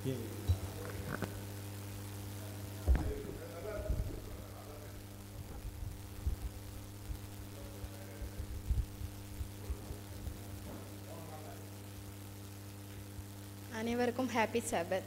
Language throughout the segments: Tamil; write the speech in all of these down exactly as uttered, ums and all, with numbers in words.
அனைவருக்கும் ஹாப்பி சாபத்.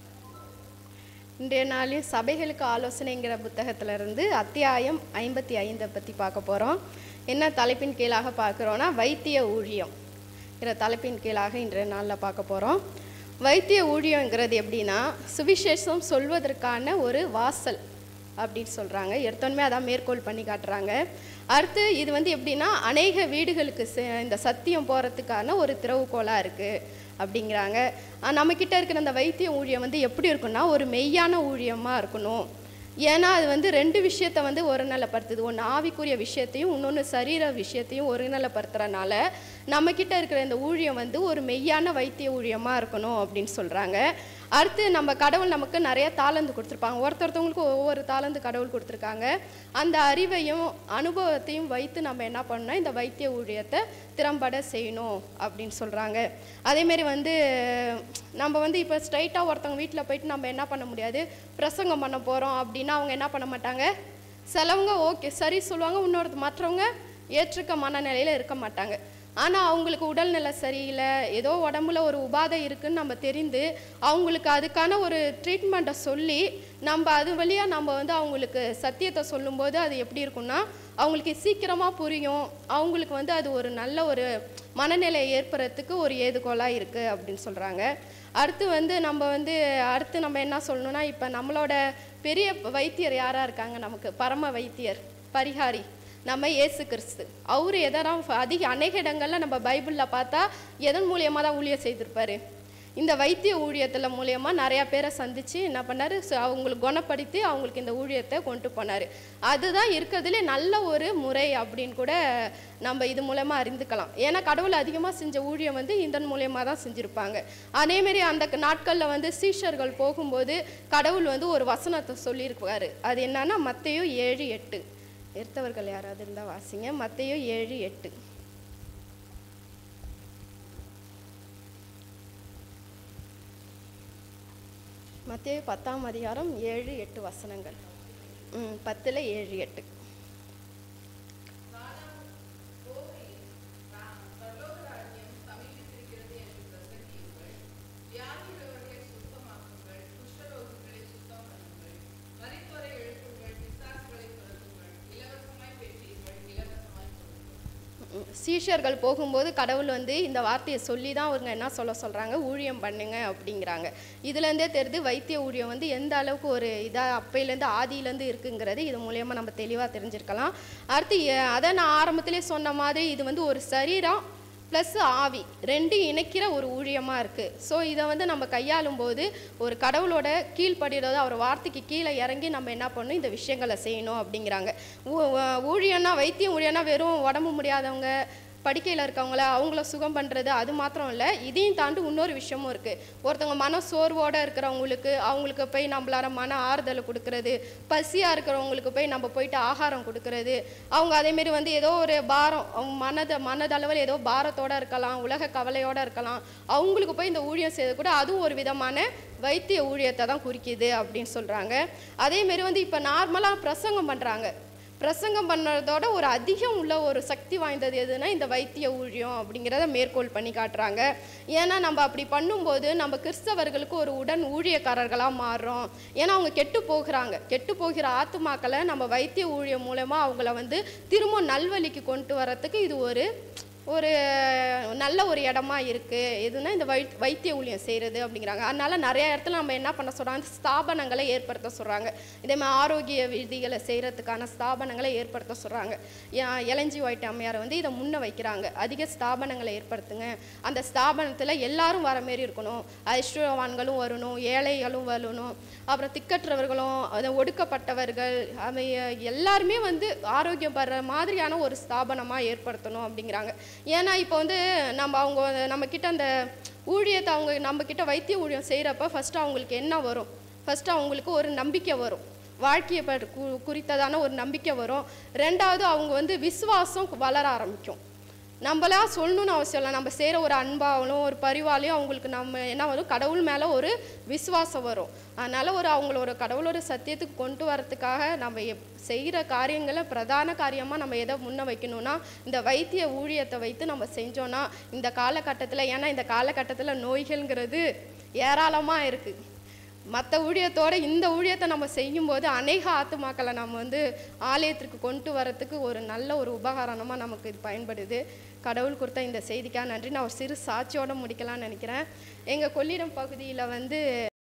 இன்றைய நாளில் சபைகளுக்கு ஆலோசனைங்கிற புத்தகத்திலிருந்து அத்தியாயம் ஐம்பத்தி ஐந்தை பற்றி பார்க்க போகிறோம். என்ன தலைப்பின் கீழாக பார்க்குறோன்னா வைத்திய ஊழியம்ங்கிற தலைப்பின் கீழாக இன்றைய நாளில் பார்க்க போகிறோம். வைத்திய ஊழியங்கிறது எப்படின்னா சுவிசேஷம் சொல்வதற்கான ஒரு வாசல் அப்படின்னு சொல்கிறாங்க. எடுத்தோன்மே அதான் மேற்கோள் பண்ணி காட்டுறாங்க. அடுத்து இது வந்து எப்படின்னா அநேக வீடுகளுக்கு இந்த சத்தியம் போகிறதுக்கான ஒரு திறவுகோலாக இருக்குது அப்படிங்கிறாங்க. நம்மக்கிட்ட இருக்கிற அந்த வைத்திய ஊழியம் வந்து எப்படி இருக்குன்னா ஒரு மெய்யான ஊழியமாக இருக்கணும். ஏன்னா அது வந்து ரெண்டு விஷயத்தை வந்து ஒருநிலைப்படுத்துது. ஒன்று ஆவிக்குரிய விஷயத்தையும் இன்னொன்று சரீர விஷயத்தையும் ஒருநிலைப்படுத்துறதுனால நம்மக்கிட்ட இருக்கிற இந்த ஊழியம் வந்து ஒரு மெய்யான வைத்திய ஊழியமாக இருக்கணும் அப்படின்னு சொல்கிறாங்க. அடுத்து நம்ம கடவுள் நமக்கு நிறைய தாளந்து கொடுத்துருப்பாங்க. ஒருத்தொருத்தவங்களுக்கு ஒவ்வொரு தாளந்து கடவுள் கொடுத்துருக்காங்க. அந்த அறிவையும் அனுபவத்தையும் வைத்து நம்ம என்ன பண்ணணும், இந்த வைத்திய ஊழியத்தை திறம்பட செய்யணும் அப்படின்னு சொல்கிறாங்க. அதேமாரி வந்து நம்ம வந்து இப்போ ஸ்ட்ரைட்டாக ஒருத்தவங்க வீட்டில் போயிட்டு நம்ம என்ன பண்ண முடியாது, பிரசங்கம் பண்ண போகிறோம் அப்படின்னா அவங்க என்ன பண்ண மாட்டாங்க, சிலவங்க ஓகே சரி சொல்லுவாங்க, இன்னொரு மற்றவங்க ஏற்றுக்க மனநிலையில் இருக்க மாட்டாங்க. ஆனால் அவங்களுக்கு உடல்நிலை சரியில்லை, ஏதோ உடம்புல ஒரு உபாதை இருக்குதுன்னு நம்ம தெரிந்து அவங்களுக்கு அதுக்கான ஒரு ட்ரீட்மெண்ட்டை சொல்லி நம்ம அது வழியாக நம்ம வந்து அவங்களுக்கு சத்தியத்தை சொல்லும்போது அது எப்படி இருக்குன்னா அவங்களுக்கு சீக்கிரமாக புரியும். அவங்களுக்கு வந்து அது ஒரு நல்ல ஒரு மனநிலை ஏற்படுறதுக்கு ஒரு ஏதுகோலாக இருக்குது அப்படின்னு சொல்கிறாங்க. அடுத்து வந்து நம்ம வந்து அடுத்து நம்ம என்ன சொல்லணும்னா, இப்போ நம்மளோட பெரிய வைத்தியர் யாராக இருக்காங்க, நமக்கு பரம வைத்தியர் பரிகாரி நம்ம இயேசு கிறிஸ்து. அவர் எதெல்லாம் அதிக அநேக இடங்களில் நம்ம பைபிளில் பார்த்தா எதன் மூலியமாக தான் ஊழியம் செய்திருப்பார், இந்த வைத்திய ஊழியத்தில் மூலியமாக நிறையா பேரை சந்தித்து என்ன பண்ணார், அவங்களுக்கு குணப்படுத்தி அவங்களுக்கு இந்த ஊழியத்தை கொண்டு போனார். அதுதான் இருக்கிறதுலே நல்ல ஒரு முறை அப்படின்னு கூட நம்ம இது மூலமாக அறிந்துக்கலாம். ஏன்னா கடவுள் அதிகமாக செஞ்ச ஊழியம் வந்து இதன் மூலியமாக தான் செஞ்சுருப்பாங்க. அதேமாரி அந்த நாட்களில் வந்து சீஷர்கள் போகும்போது கடவுள் வந்து ஒரு வசனத்தை சொல்லியிருப்பார். அது என்னன்னா மத்தேயு ஏழு எட்டு. எடுத்தவர்கள் யாராவது இருந்தால் வாசிங்க. மத்தேயு ஏழு எட்டு. மத்தேயு பத்தாம் அதிகாரம் ஏழு எட்டு வசனங்கள். ம் பத்தில் ஏழு எட்டு. சீஷர்கள் போகும்போது கடவுள் வந்து இந்த வார்த்தையை சொல்லி தான் அவங்க என்ன சொல்ல சொல்கிறாங்க, ஊழியம் பண்ணுங்க அப்படிங்கிறாங்க. இதுலேருந்தே தெரிந்து வைத்திய ஊழியம் வந்து எந்த அளவுக்கு ஒரு இதாக அப்பையிலேருந்து ஆதியிலேருந்து இருக்குங்கிறது இது மூலயமா நம்ம தெளிவாக தெரிஞ்சிருக்கலாம். அடுத்து அதை நான் ஆரம்பத்திலே சொன்ன மாதிரி இது வந்து ஒரு சரீரம் ப்ளஸ் ஆவி ரெண்டு இணைக்கிற ஒரு ஊழியமாக இருக்குது. ஸோ இதை வந்து நம்ம கையாளும் போது ஒரு கடவுளோட கீழ்படுகிறது, அவர் வார்த்தைக்கு கீழே இறங்கி நம்ம என்ன பண்ணணும், இந்த விஷயங்களை செய்யணும் அப்படிங்கிறாங்க. ஊழியன்னா வைத்தியம் ஊழியன்னா வெறும் உடம்பு முடியாதவங்க படுக்கையில் இருக்கவங்கள அவங்கள சுகம் பண்ணுறது அது மாத்திரம் இல்லை, இதையும் தாண்டி இன்னொரு விஷயமும் இருக்குது. ஒருத்தவங்க மன சோர்வோடு இருக்கிறவங்களுக்கு அவங்களுக்கு போய் நம்மளால மன ஆறுதலை கொடுக்கறது, பசியாக இருக்கிறவங்களுக்கு போய் நம்ம போயிட்டு ஆகாரம் கொடுக்கறது, அவங்க அதேமாரி வந்து ஏதோ ஒரு பாரம் அவங்க மனத மனதளவில் ஏதோ பாரத்தோடு இருக்கலாம், உலக கவலையோடு இருக்கலாம், அவங்களுக்கு போய் இந்த ஊழியம் செய்யறது கூட அதுவும் ஒரு விதமான வைத்திய ஊழியத்தை தான் குறிக்குது அப்படின்னு சொல்கிறாங்க. அதேமாரி வந்து இப்போ நார்மலாக பிரசங்கம் பண்ணுறாங்க, பிரசங்கம் பண்ணுறதோட ஒரு அதிகம் உள்ள ஒரு சக்தி வாய்ந்தது எதுனா இந்த வைத்திய ஊழியம் அப்படிங்கிறத மேற்கோள் பண்ணி காட்டுறாங்க. ஏன்னா நம்ம அப்படி பண்ணும்போது நம்ம கிறிஸ்தவர்களுக்கு ஒரு உடன் ஊழியக்காரர்களாக மாறுறோம். ஏன்னா அவங்க கெட்டு போகிறாங்க, கெட்டு போகிற ஆத்துமாக்களை நம்ம வைத்திய ஊழியம் மூலமாக அவங்கள வந்து திரும்ப நல்வழிக்கு கொண்டு வரத்துக்கு இது ஒரு ஒரு நல்ல ஒரு இடமா இருக்குது. எதுனா இந்த வை வைத்திய ஊழியம் செய்கிறது அப்படிங்கிறாங்க. அதனால் நிறைய இடத்துல நம்ம என்ன பண்ண சொல்கிறாங்க, ஸ்தாபனங்களை ஏற்படுத்த சொல்கிறாங்க. இதேமாதிரி ஆரோக்கிய விதிகளை செய்கிறதுக்கான ஸ்தாபனங்களை ஏற்படுத்த சொல்கிறாங்க. இளஞ்சி ஒயிட் அம்மையார் வந்து இதை முன்ன வைக்கிறாங்க, அதிக ஸ்தாபனங்களை ஏற்படுத்துங்க, அந்த ஸ்தாபனத்தில் எல்லாரும் வர மாரி இருக்கணும், ஐஸ்வர்யவான்களும் வரணும், ஏழைகளும் வரணும், அப்புறம் திக்கற்றவர்களும் அதை ஒடுக்கப்பட்டவர்கள் அவை எல்லாருமே வந்து ஆரோக்கியம் பெற மாதிரியான ஒரு ஸ்தாபனமாக ஏற்படுத்தணும் அப்படிங்கிறாங்க. ஏன்னா இப்போ வந்து நம்ம அவங்க நம்மக்கிட்ட அந்த ஊழியத்தை அவங்க நம்மக்கிட்ட வைத்திய ஊழியம் செய்கிறப்ப ஃபஸ்ட்டு அவங்களுக்கு என்ன வரும், ஃபஸ்ட்டு அவங்களுக்கு ஒரு நம்பிக்கை வரும், வாழ்க்கையை ப குறித்ததான ஒரு நம்பிக்கை வரும். ரெண்டாவது அவங்க வந்து விசுவாசம் வளர ஆரம்பிக்கும். நம்மளா சொல்லணும்னு அவசியம் இல்லை. நம்ம செய்கிற ஒரு அன்பாகலும் ஒரு பரிவாலையும் அவங்களுக்கு நம்ம என்ன வரும், கடவுள் மேலே ஒரு விசுவாசம் வரும். அதனால் ஒரு அவங்களோட கடவுளோட சத்தியத்துக்கு கொண்டு வரத்துக்காக நம்ம எப் செய்கிற காரியங்களை பிரதான காரியமாக நம்ம எதை முன்ன வைக்கணும்னா இந்த வைத்திய ஊழியத்தை வைத்து நம்ம செஞ்சோன்னா இந்த காலகட்டத்தில், ஏன்னா இந்த காலகட்டத்தில் நோய்கள்ங்கிறது ஏராளமாக இருக்குது. மற்ற ஊழியத்தோடு இந்த ஊழியத்தை நம்ம செய்யும்போது அநேக ஆத்துமாக்களை நம்ம வந்து ஆலயத்திற்கு கொண்டு வரத்துக்கு ஒரு நல்ல ஒரு உபகரணமாக நமக்கு இது பயன்படுது. கடவுள் கொடுத்த இந்த செய்திக்காக நன்றி. நான் ஒரு சிறு சாட்சியோடு முடிக்கலாம்னு நினைக்கிறேன். எங்கள் கொள்ளிடம் பகுதியில் வந்து